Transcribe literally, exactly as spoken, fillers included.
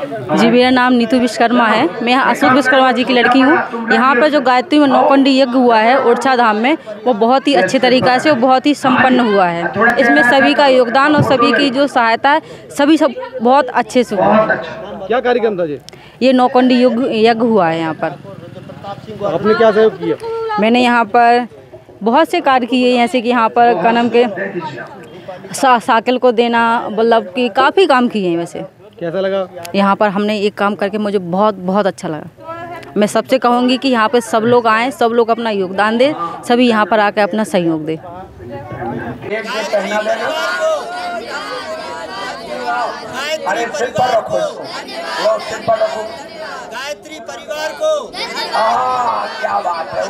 जी, मेरा नाम नीतू विश्वकर्मा है। मैं अशोक विश्वकर्मा जी की लड़की हूँ। यहाँ पर जो गायत्री में नौकुंडी यज्ञ हुआ है ओरछा धाम में, वो बहुत ही अच्छे तरीक़ा से और बहुत ही संपन्न हुआ है। इसमें सभी का योगदान और सभी की जो सहायता है, सभी सब बहुत अच्छे से हुआ है। क्या कार्यक्रम था जी? ये नौकुंडी यज्ञ हुआ है यहाँ पर। आपने क्या सहयोग किया? मैंने यहाँ पर बहुत से कार्य किए, जैसे कि यहाँ पर कनम के सा, साकिल को देना, मतलब कि काफ़ी काम किए हैं। वैसे कैसा लगा यहाँ पर? हमने एक काम करके मुझे बहुत बहुत अच्छा लगा। मैं सबसे कहूँगी कि यहाँ पे सब लोग आएँ, सब लोग अपना योगदान दें, सभी यहाँ पर आकर अपना सहयोग दें। अरे सिर पर रखो इसको, लो सिर पर रखो गायत्री परिवार को। क्या बात है।